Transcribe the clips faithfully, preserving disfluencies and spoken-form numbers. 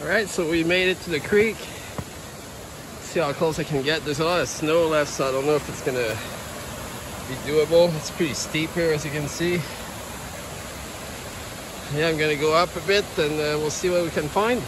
Alright, so we made it to the creek. See how close I can get. There's a lot of snow left, so I don't know if it's gonna be doable. It's pretty steep here, as you can see. Yeah, I'm gonna go up a bit and uh, we'll see what we can find.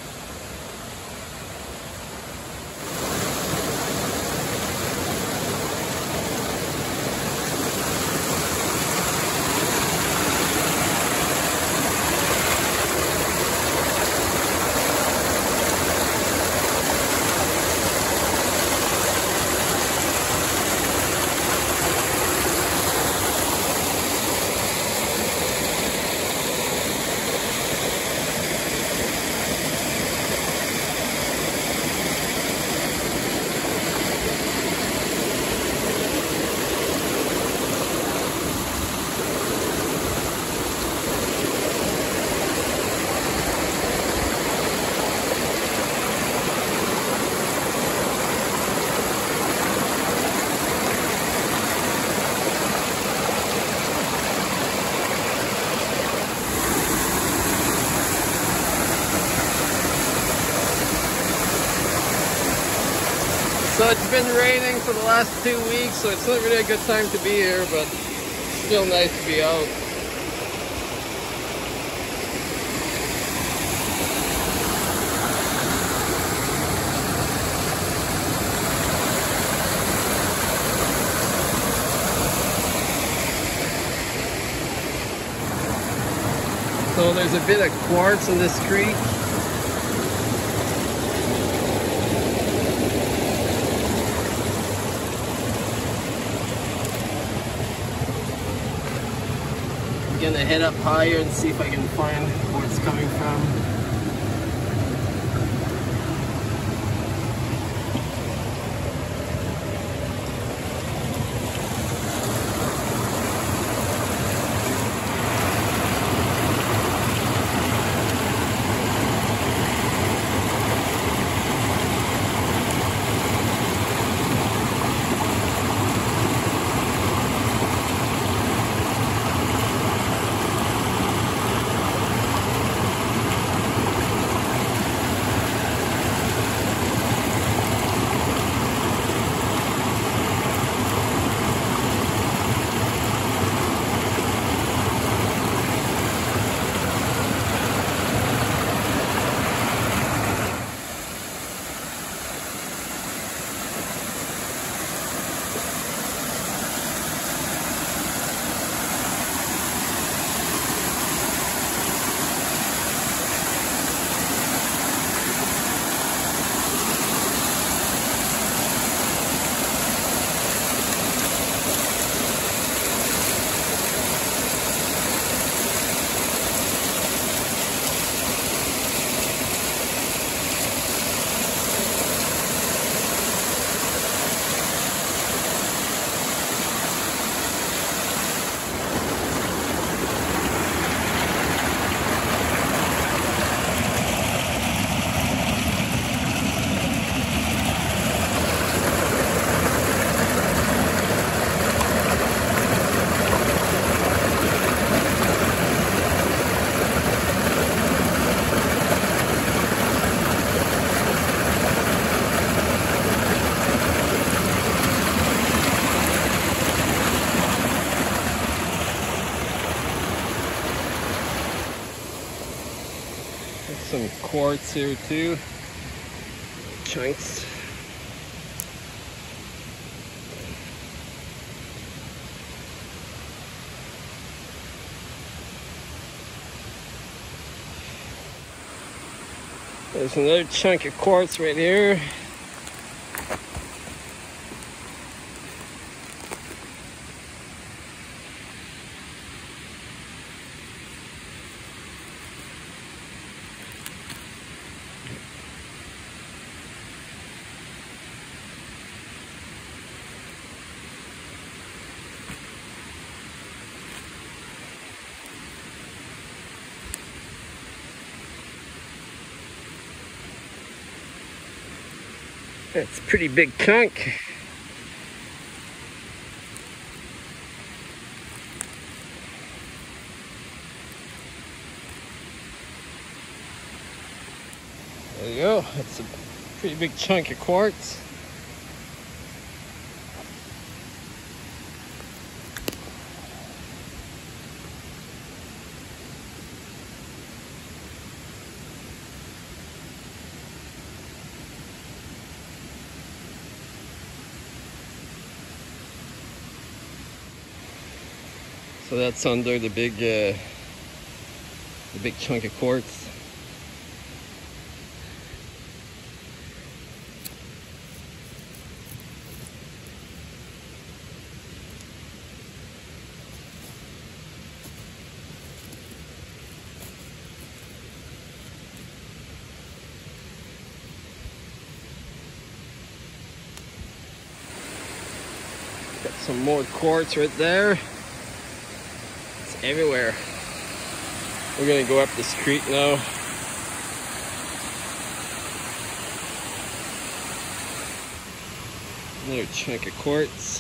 So it's been raining for the last two weeks, so it's not really a good time to be here, but still nice to be out. So there's a bit of quartz in this creek. I'm gonna head up higher and see if I can find where it's coming from. Some quartz here too, chunks. There's another chunk of quartz right here. That's a pretty big chunk. There you go. That's a pretty big chunk of quartz. So that's under the big, uh, the big chunk of quartz. Got some more quartz right there. Everywhere. We're gonna go up this creek now. Another chunk of quartz.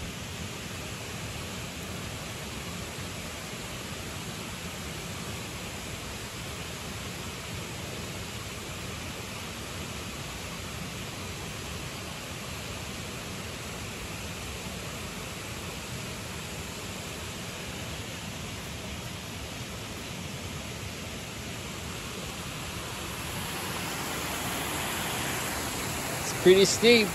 Pretty steep.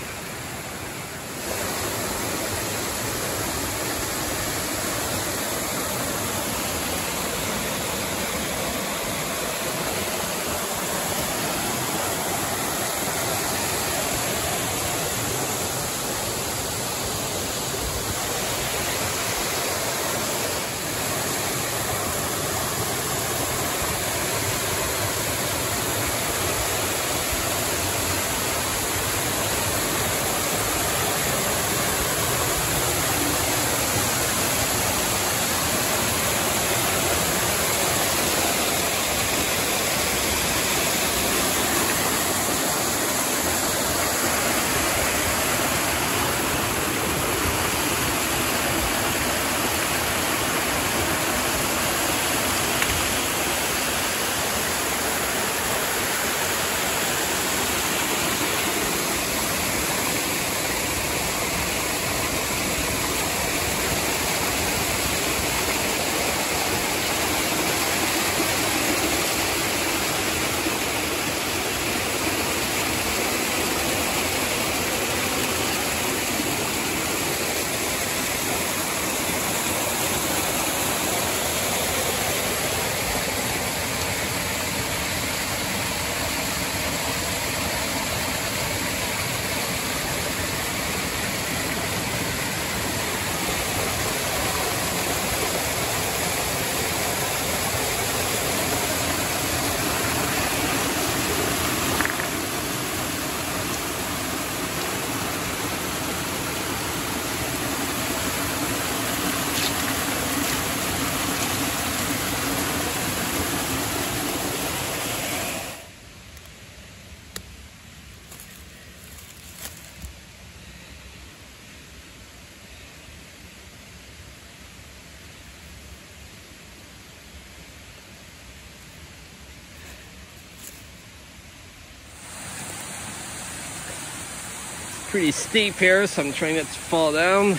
Pretty steep here, so I'm trying not to fall down.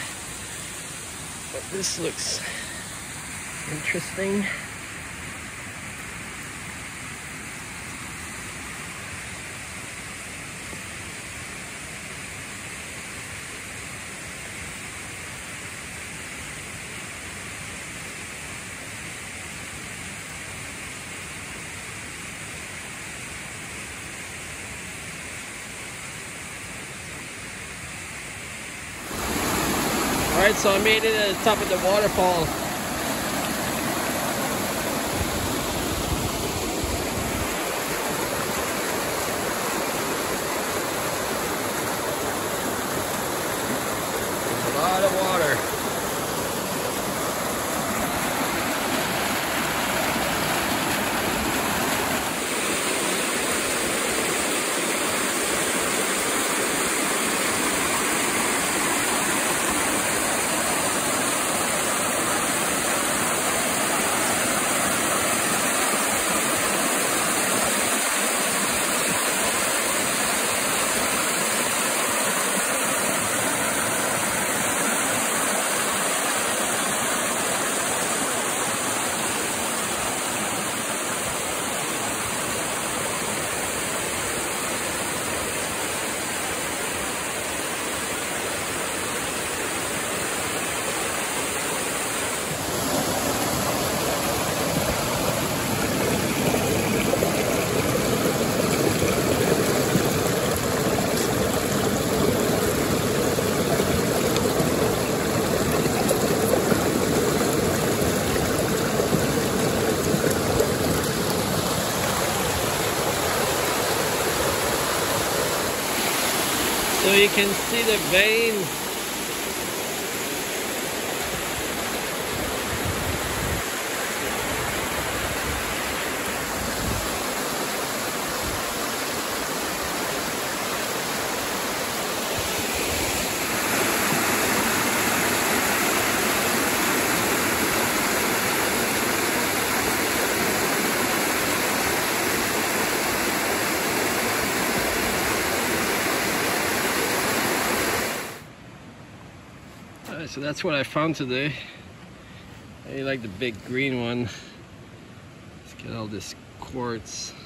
But this looks interesting. Alright, so I made it at the top of the waterfall. There's a lot of water. So you can see the vein. Alright, so that's what I found today. I like the big green one. Let's get all this quartz.